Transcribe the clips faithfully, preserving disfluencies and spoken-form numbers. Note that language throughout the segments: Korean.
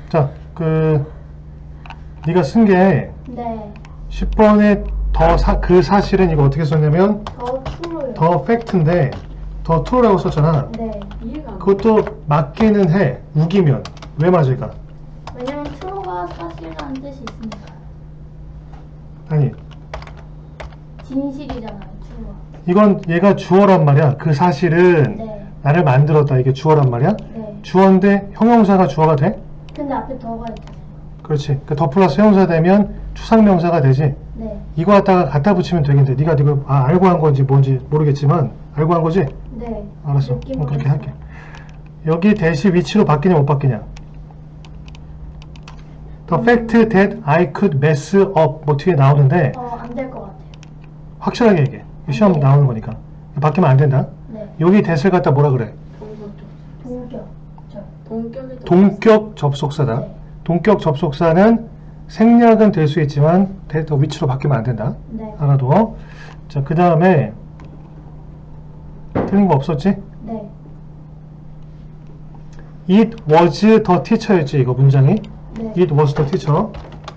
자, 그 네가 쓴 게 네. 십 번에 더 그 사실은 이거 어떻게 썼냐면 더 true요. 더 팩트인데 더 true라고 썼잖아. 네. 이해가 안 돼. 그것도 맞기는 해. 우기면 왜 맞을까? 왜냐면 true가 사실이라는 뜻이 있으니까. 아니, 진실이잖아요, true가. 이건 얘가 주어란 말이야. 그 사실은 네. 나를 만들었다. 이게 주어란 말이야. 네. 주어인데 형용사가 주어가 돼? 근데 앞에 더가 있잖아요. 그렇지. 그 더 플러스 형용사 되면 추상명사가 되지. 네. 이거 갖다가 갖다 붙이면 되겠는데 네가 이거 아, 알고 한 건지 뭔지 모르겠지만 알고 한 거지? 네. 알았어. 느낌으로 어, 그렇게 했어요. 할게. 여기 대시 위치로 바뀌냐 못 바뀌냐? The fact that I could mess up 뭐 뒤에 나오는데 어, 안 될 것 같아요. 확실하게 얘기해. 시험 네. 나오는 거니까. 바뀌면 안 된다. 네. 여기 that을 갖다 뭐라 그래? 동격. 동격. 저. 동격이 동격 접속사다. 네. 동격 접속사는 생략은 될 수 있지만 더 위치로 바뀌면 안 된다. 네. 알아둬. 자, 그 다음에 틀린 거 없었지? 네. It was the teacher였지 이거 문장이. 네. It was the teacher.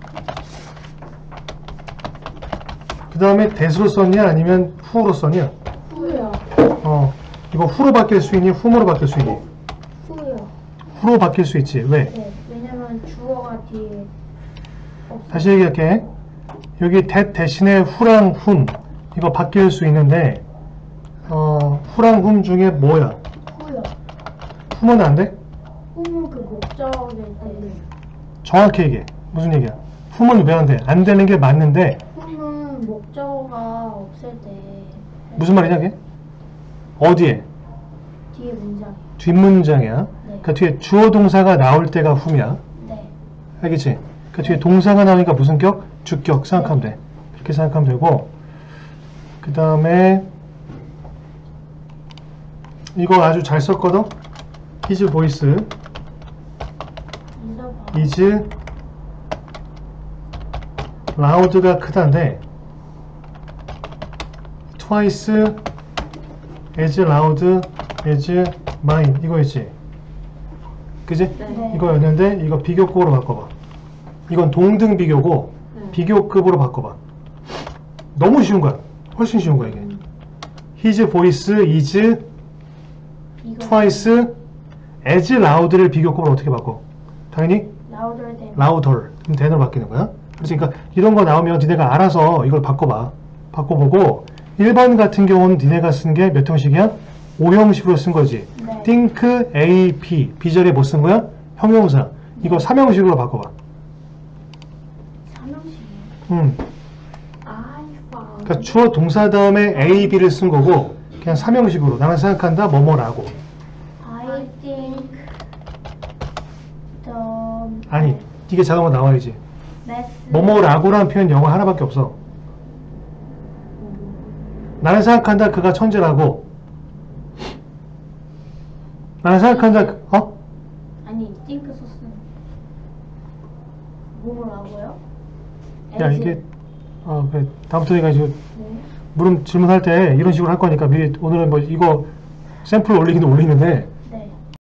그 다음에 that으로 썼냐 아니면 who로 썼냐? 후요. 어, 이거 who로 바뀔 수 있니? whom으로 바뀔 수 있니? 후요. who로 바뀔 수 있지. 왜? 네. 왜냐면 주어가 뒤에 없어요. 다시 얘기할게. 여기 that 대신에 who랑 whom 이거 바뀔 수 있는데 어, who랑 whom 중에 뭐야? 후요. whom은 안 돼? 후는 그 목적일 때. 정확히 얘기해. 무슨 얘기야? whom은 왜 안 돼? 안 되는 게 맞는데 후는 목적어가 없을 때. 무슨 말이냐 그게? 어디에? 뒤에 문장. 뒷문장이야. 네. 그러니까 뒤에 주어 동사가 나올 때가 whom이야. 네. 알겠지? 그 뒤에 동사가 나오니까 무슨 격? 주격 생각하면 돼. 그렇게 생각하면 되고 그 다음에 이거 아주 잘 썼거든? his voice 이서 is loud가 크다인데 twice as loud as mine 이거였지? 그지? 네. 이거였는데 이거 비교급으로 바꿔봐. 이건 동등 비교고 네. 비교급으로 바꿔봐. 너무 쉬운 거야. 훨씬 쉬운 거야 이게. His voice is 이거 twice as loud를 비교급으로 어떻게 바꿔? 당연히 louder than. louder. 그럼 than으로 바뀌는 거야. 그래서 그러니까 이런 거 나오면 니네가 알아서 이걸 바꿔봐. 바꿔보고 일 번 같은 경우는 니네가 쓴 게 몇 형식이야? 오 형식으로 쓴 거지. 네. think, A, P. 비절에 뭐 쓴 거야? 형용사. 이거 삼 형식으로 바꿔봐. 삼형식이에요. 음. I found. 그러니까 주어 동사 다음에 A, B를 쓴 거고 그냥 삼 형식으로 나는 생각한다 뭐뭐라고. I think the 아니 이게 자동으로 나와야지. mess. 뭐뭐라고라는 표현 영어 하나밖에 없어. 나는 생각한다 그가 천재라고. 나는 생각한다 그, 어? 아니 think 소스는 뭐라고요? 야 이게 어 그래 다음부터 내가 이제 네. 물음 질문할 때 이런 식으로 할 거니까 미리 오늘은 뭐 이거 샘플 올리기는 올리는데